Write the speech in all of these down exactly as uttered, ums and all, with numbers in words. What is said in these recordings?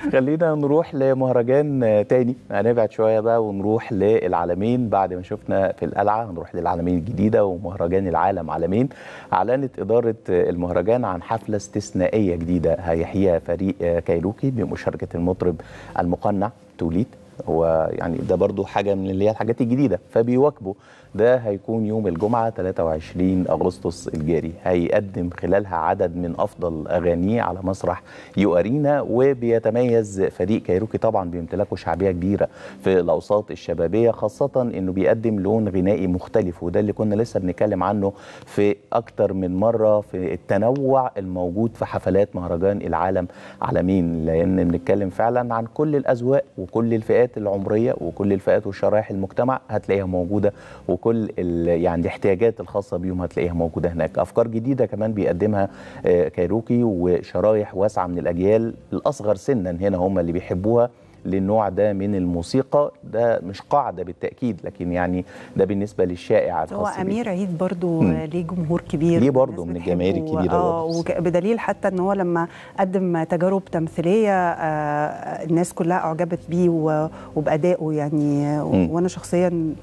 خلينا نروح لمهرجان تاني، هنبعد شويه بقى ونروح للعالمين. بعد ما شفنا في القلعه هنروح للعالمين الجديده ومهرجان العالم عالمين. اعلنت اداره المهرجان عن حفله استثنائيه جديده هيحييها فريق كايروكي بمشاركه المطرب المقنع توليت. هو يعني ده برضو حاجه من اللي هي الحاجات الجديده فبيواكبوا. ده هيكون يوم الجمعه ثلاثة وعشرين أغسطس الجاري، هيقدم خلالها عدد من افضل اغانيه على مسرح يو ارينا. وبيتميز فريق كايروكي طبعا بامتلاكه شعبيه كبيره في الاوساط الشبابيه، خاصه انه بيقدم لون غنائي مختلف، وده اللي كنا لسه بنتكلم عنه في اكتر من مره في التنوع الموجود في حفلات مهرجان العالم عالمين، لان بنتكلم فعلا عن كل الاذواق وكل الفئات العمريه وكل الفئات وشرائح المجتمع هتلاقيها موجوده، وكل يعني الاحتياجات الخاصه بيهم هتلاقيها موجوده هناك. افكار جديده كمان بيقدمها كايروكي وشرايح واسعه من الاجيال. الاصغر سنا هنا هم اللي بيحبوها للنوع ده من الموسيقى. ده مش قاعده بالتاكيد، لكن يعني ده بالنسبه للشائع الخاص هو امير عيد برضو ليه جمهور كبير، ليه برضو من الجماهير الكبيره. اه بدليل حتى ان هو لما قدم تجارب تمثيليه آه الناس كلها اعجبت بيه وبادائه يعني. م. وانا شخصيا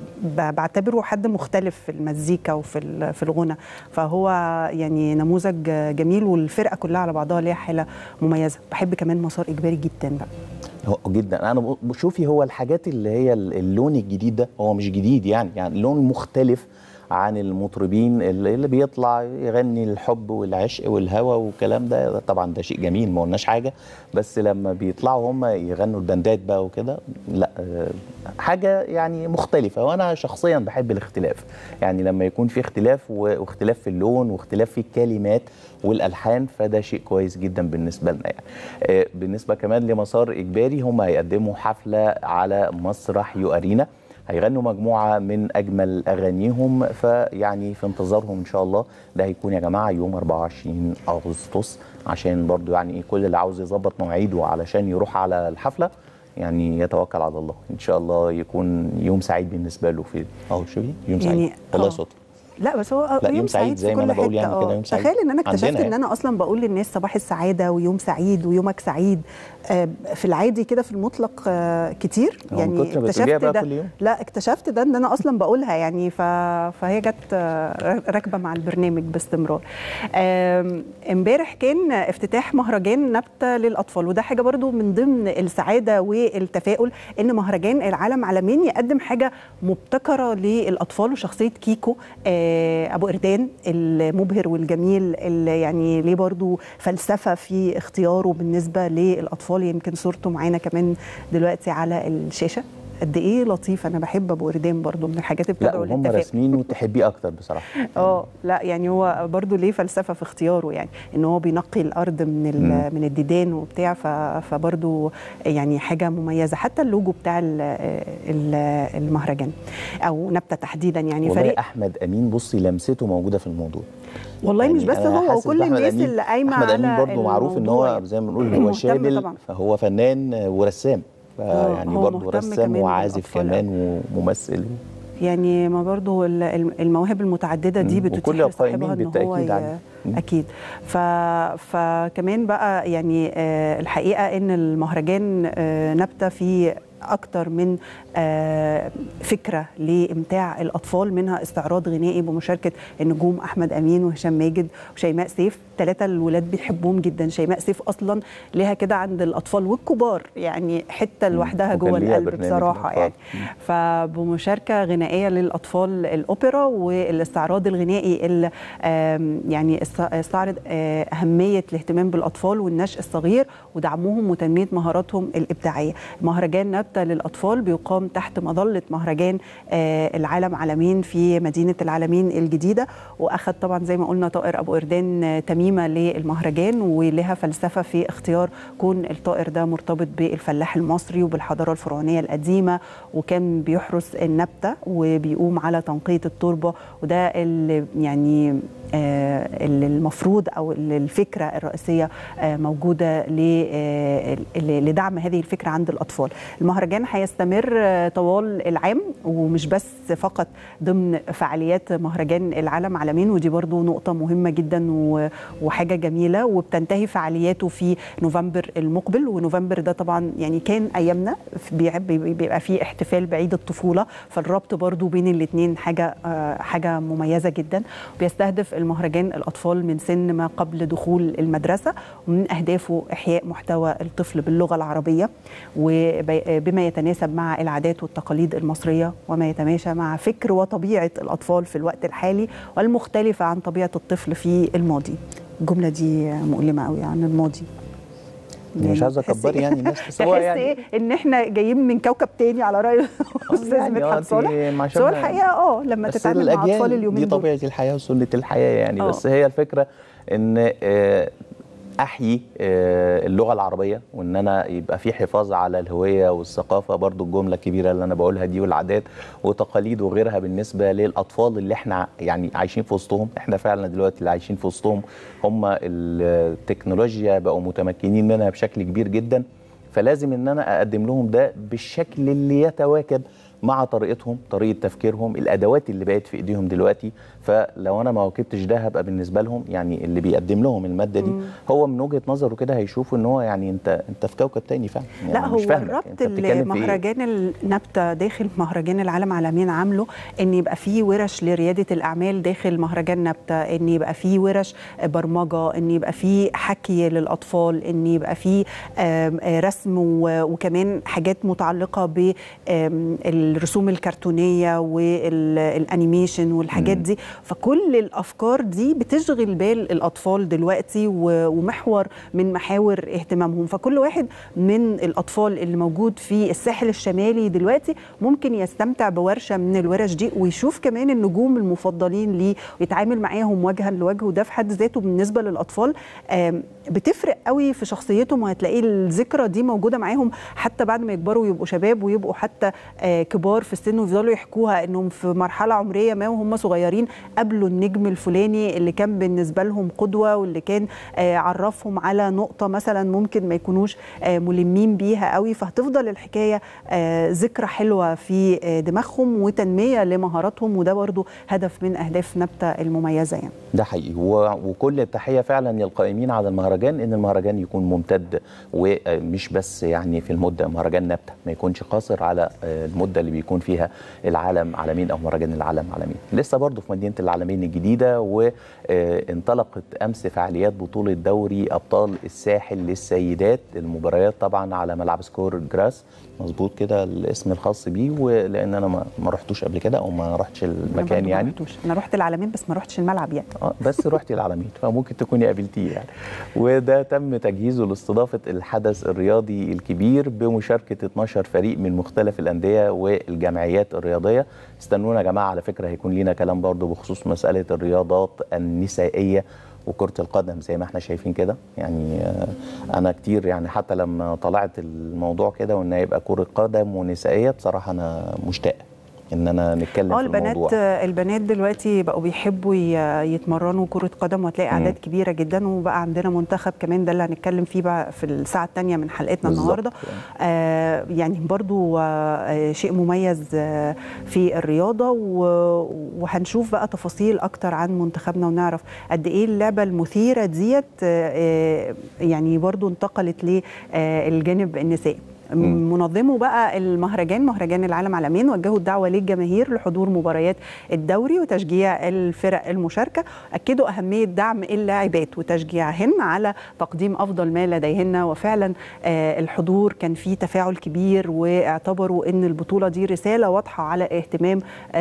بعتبره حد مختلف في المزيكا وفي في الغنى، فهو يعني نموذج جميل، والفرقه كلها على بعضها ليها حاله مميزه. بحب كمان مسار اجباري جدا بقى جدا. انا بشوفي هو الحاجات اللي هي اللون الجديد ده هو مش جديد يعني يعني لون مختلف عن المطربين اللي بيطلع يغني الحب والعشق والهوى والكلام ده. طبعا ده شيء جميل ما قلناش حاجه، بس لما بيطلعوا هم يغنوا البندات بقى وكده لا حاجه يعني مختلفه. وانا شخصيا بحب الاختلاف، يعني لما يكون في اختلاف واختلاف في اللون واختلاف في الكلمات والالحان فده شيء كويس جدا بالنسبه لنا يعني. بالنسبه كمان لمسار اجباري هم هيقدموا حفله على مسرح يو ارينا، هيغنوا مجموعه من اجمل اغانيهم، فيعني في انتظارهم ان شاء الله. ده هيكون يا جماعه يوم أربعة وعشرين أغسطس، عشان برضو يعني كل اللي عاوز يظبط مواعيده علشان يروح على الحفله يعني يتوكل على الله. ان شاء الله يكون يوم سعيد بالنسبه له. في اهو شوفي يوم سعيد يعني والله صوتي. لا بس هو لا يوم, يوم سعيد, سعيد زي ما انا بقول يعني كده يوم سعيد. تخيل ان انا اكتشفت ان انا اصلا بقول للناس صباح السعاده ويوم سعيد ويومك سعيد في العادي كده في المطلق كتير يعني. اكتشفت ده كل يوم. لا اكتشفت ده ان انا اصلا بقولها يعني، فهي جت راكبه مع البرنامج باستمرار. امبارح كان افتتاح مهرجان نبته للاطفال، وده حاجه برضو من ضمن السعاده والتفاؤل ان مهرجان العالم عالمين يقدم حاجه مبتكره للاطفال. وشخصيه كيكو ابو قردان المبهر والجميل اللي يعني ليه برضو فلسفه في اختياره بالنسبه للاطفال، يمكن صورته معانا كمان دلوقتي على الشاشه. قد ايه لطيف. انا بحب ابو قردان برضو من الحاجات اللي بتدعو للتفاؤل. لا وهم راسمينه وتحبيه اكتر بصراحه. اه لا يعني هو برضو ليه فلسفه في اختياره، يعني ان هو بينقي الارض من من الديدان وبتاع، فبرضو يعني حاجه مميزه. حتى اللوجو بتاع المهرجان او نبته تحديدا يعني والله فريق احمد امين بصي لمسته موجوده في الموضوع والله يعني. مش بس هو وكل الناس اللي قايمه على احمد امين برضو معروف ان هو زي ما بنقول هو شامل، فهو فنان ورسام يعني برضه رسام وعازف كمان وممثل يعني. ما برضه المواهب المتعدده دي بتتيح لصاحبها ان هو ي... اكيد. ف... فكمان بقى يعني الحقيقه ان المهرجان نبته فيه أكتر من فكرة لإمتاع الأطفال، منها استعراض غنائي بمشاركة النجوم أحمد أمين وهشام ماجد وشيماء سيف. ثلاثة الولاد بيحبوهم جدا. شيماء سيف أصلا لها كده عند الأطفال والكبار يعني حتة لوحدها جوه القلب بصراحة يعني. فبمشاركة غنائية للأطفال الأوبرا والاستعراض الغنائي اللي يعني استعرض أهمية الاهتمام بالأطفال والنشء الصغير ودعمهم وتنمية مهاراتهم الإبداعية. مهرجان نبته للأطفال بيقام تحت مظلة مهرجان العالم عالمين في مدينة العالمين الجديدة، وأخذ طبعا زي ما قلنا طائر أبو قردان تميمة للمهرجان، ولها فلسفة في اختيار كون الطائر ده مرتبط بالفلاح المصري وبالحضارة الفرعونية القديمة، وكان بيحرس النبتة وبيقوم على تنقية التربة. وده اللي يعني اللي المفروض او اللي الفكره الرئيسيه موجوده لدعم هذه الفكره عند الاطفال. المهرجان هيستمر طوال العام ومش بس فقط ضمن فعاليات مهرجان العالم عالمين، ودي برضو نقطه مهمه جدا وحاجه جميله، وبتنتهي فعالياته في نوفمبر المقبل. ونوفمبر ده طبعا يعني كان ايامنا بيبقى فيه احتفال بعيد الطفوله، فالربط برضو بين الاثنين حاجه حاجه مميزه جدا. بيستهدف المهرجان الاطفال من سن ما قبل دخول المدرسه، ومن اهدافه احياء محتوى الطفل باللغه العربيه وبما يتناسب مع العادات والتقاليد المصريه وما يتماشى مع فكر وطبيعه الاطفال في الوقت الحالي والمختلفه عن طبيعه الطفل في الماضي. الجمله دي مؤلمه قوي عن الماضي، يعني مش عايزه اكبر يعني الناس، بس هو يعني ايه ان احنا جايين من كوكب تاني على راي الاستاذ مدحت صالح. بس هو الحقيقه اه لما تتعامل مع اطفال اليومين دي طبيعه الحياه وسنه الحياه يعني أوه. بس هي الفكره ان احيي اللغه العربيه، وان انا يبقى في حفاظ على الهويه والثقافه، برضو الجمله الكبيره اللي انا بقولها دي، والعادات وتقاليد وغيرها بالنسبه للاطفال اللي احنا يعني عايشين في وسطهم. احنا فعلا دلوقتي اللي عايشين في وسطهم هم التكنولوجيا بقوا متمكنين منها بشكل كبير جدا، فلازم ان انا اقدم لهم ده بالشكل اللي يتواكب مع طريقتهم، طريقه تفكيرهم، الادوات اللي بقت في ايديهم دلوقتي. فلو انا ما واكبتش ده هبقى بالنسبه لهم يعني اللي بيقدم لهم الماده دي مم. هو من وجهه نظره كده هيشوفوا ان هو يعني انت انت في كوكب تاني فعلا. يعني لا هو الربط اللي مهرجان النبته داخل مهرجان العالم عالمين عامله ان يبقى فيه ورش لرياده الاعمال داخل مهرجان نبته، ان يبقى فيه ورش برمجه، ان يبقى فيه حكي للاطفال، ان يبقى فيه رسم وكمان حاجات متعلقه بالرسوم الكرتونيه والانيميشن والحاجات مم. دي. فكل الافكار دي بتشغل بال الاطفال دلوقتي ومحور من محاور اهتمامهم. فكل واحد من الاطفال اللي موجود في الساحل الشمالي دلوقتي ممكن يستمتع بورشه من الورش دي، ويشوف كمان النجوم المفضلين ليه ويتعامل معاهم وجها لوجه. وده في حد ذاته بالنسبه للاطفال بتفرق قوي في شخصيتهم، وهتلاقي الذكرى دي موجوده معاهم حتى بعد ما يكبروا ويبقوا شباب ويبقوا حتى كبار في السن، ويفضلوا يحكوها انهم في مرحله عمريه ما وهم صغيرين قابلوا النجم الفلاني اللي كان بالنسبه لهم قدوه، واللي كان عرفهم على نقطه مثلا ممكن ما يكونوش ملمين بيها قوي. فهتفضل الحكايه ذكرى حلوه في دماغهم وتنميه لمهاراتهم، وده برضو هدف من اهداف نبته المميزه يعني. ده حقيقي، وكل التحيه فعلا للقائمين على المهرجان ان المهرجان يكون ممتد، ومش بس يعني في المده مهرجان نبته ما يكونش قاصر على المده اللي بيكون فيها العالم عالمين او مهرجان العالم عالمين. لسه برضو في مدينه العالمين الجديده، وانطلقت امس فعاليات بطوله دوري ابطال الساحل للسيدات، المباريات طبعا على ملعب سكور جراس، مظبوط كده الاسم الخاص بيه، ولان انا ما, ما رحتوش قبل كده او ما رحتش المكان يعني. ما رحتوش. انا رحت العالمين بس ما رحتش الملعب يعني. اه بس رحتي العالمين فممكن تكوني قابلتيه يعني. وده تم تجهيزه لاستضافه الحدث الرياضي الكبير بمشاركه اتناشر فريق من مختلف الانديه والجمعيات الرياضيه. استنونا يا جماعه، على فكره هيكون لينا كلام برضو بخصوص مساله الرياضات النسائيه وكرة القدم زي ما احنا شايفين كده. يعني انا كتير يعني حتى لما طلعت الموضوع كده وان يبقى كرة قدم ونسائية، بصراحة انا مشتاق ان انا نتكلم اه في الموضوع. البنات البنات دلوقتي بقوا بيحبوا يتمرنوا كرة قدم، وهتلاقي اعداد كبيرة جدا، وبقى عندنا منتخب كمان، ده اللي هنتكلم فيه بقى في الساعة الثانية من حلقتنا النهارده. يعني. آه يعني برضو آه شيء مميز آه في الرياضة، وهنشوف بقى تفاصيل اكتر عن منتخبنا ونعرف قد ايه اللعبة المثيرة ديت آه يعني برضو انتقلت للجانب النسائي. منظموا بقى المهرجان مهرجان العالم عالمين وجهوا الدعوه للجماهير لحضور مباريات الدوري وتشجيع الفرق المشاركه، اكدوا اهميه دعم اللاعبات وتشجيعهن على تقديم افضل ما لديهن. وفعلا الحضور كان فيه تفاعل كبير، واعتبروا ان البطوله دي رساله واضحه على اهتمام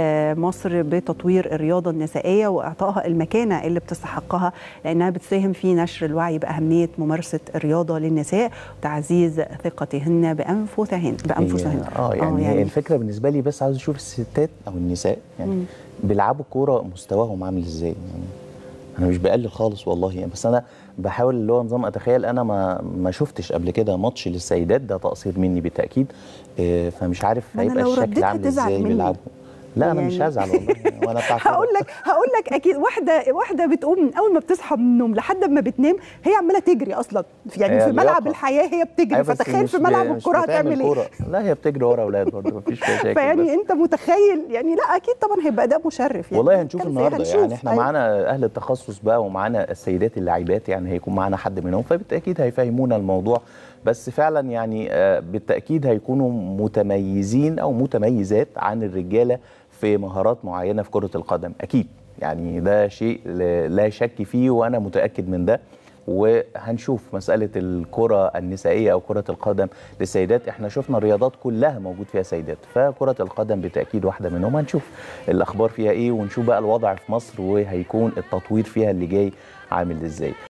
مصر بتطوير الرياضه النسائيه واعطائها المكانه اللي بتستحقها، لانها بتساهم في نشر الوعي باهميه ممارسه الرياضه للنساء وتعزيز ثقتهن بانفسهن بانفسهن اه يعني, آه يعني الفكره بالنسبه لي بس عاوز اشوف الستات او النساء يعني مم. بيلعبوا كوره مستواهم عامل ازاي. يعني انا مش بقلل خالص والله يعني، بس انا بحاول اللي هو نظام اتخيل. انا ما ما شفتش قبل كده ماتش للسيدات، ده تقصير مني بالتاكيد. آه فمش عارف هيبقى الشكل عامل ازاي بيلعبوا. لا يعني انا مش هزعل والله وانا بتاع هقول لك هقول لك اكيد واحده واحده بتقوم من اول ما بتصحى من النوم لحد ما بتنام هي عماله تجري اصلا يعني في ملعب الحياه هي بتجري، فتخيل في ملعب الكوره هتعمل ايه؟ لا هي بتجري ورا اولاد برضه مفيش مشاكل. فيعني انت متخيل يعني لا اكيد طبعا هيبقى اداء مشرف يعني. والله هنشوف النهارده يعني احنا أيوة. معانا اهل التخصص بقى ومعانا السيدات اللاعبات يعني هيكون معانا حد منهم فبالتاكيد هيفهمونا الموضوع، بس فعلا يعني بالتاكيد هيكونوا متميزين او متميزات عن الرجاله في مهارات معينه في كره القدم اكيد، يعني ده شيء لا شك فيه وانا متاكد من ده. وهنشوف مساله الكره النسائيه او كره القدم للسيدات، احنا شفنا الرياضات كلها موجود فيها سيدات، فكره القدم بالتاكيد واحده منهم. هنشوف الاخبار فيها ايه ونشوف بقى الوضع في مصر وهيكون التطوير فيها اللي جاي عامل ازاي.